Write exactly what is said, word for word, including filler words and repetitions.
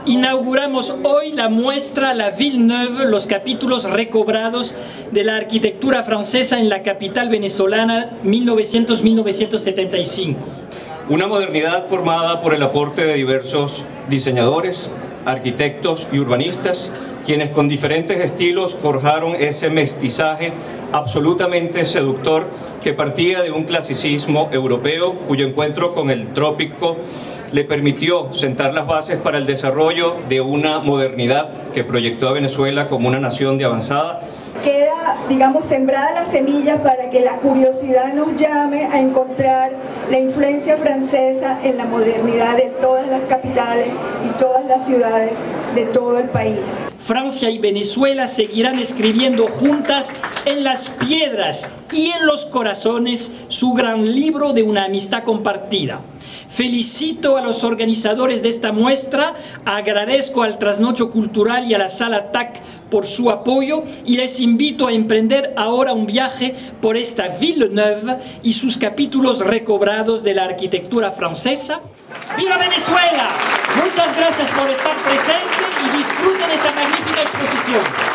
Inauguramos hoy la muestra La Ville Neuve, los capítulos recobrados de la arquitectura francesa en la capital venezolana mil novecientos a mil novecientos setenta y cinco. Una modernidad formada por el aporte de diversos diseñadores, arquitectos y urbanistas, quienes con diferentes estilos forjaron ese mestizaje absolutamente seductor que partía de un clasicismo europeo cuyo encuentro con el trópico le permitió sentar las bases para el desarrollo de una modernidad que proyectó a Venezuela como una nación de avanzada. Queda, digamos, sembrada la semilla para que la curiosidad nos llame a encontrar la influencia francesa en la modernidad de todas las capitales y todas las ciudades de todo el país. Francia y Venezuela seguirán escribiendo juntas en las piedras y en los corazones su gran libro de una amistad compartida. Felicito a los organizadores de esta muestra, agradezco al Trasnocho Cultural y a la Sala T A C por su apoyo y les invito a emprender ahora un viaje por esta Ville Neuve y sus capítulos recobrados de la arquitectura francesa. ¡Viva Venezuela! Muchas gracias por estar presente y disfruten esa magnífica exposición.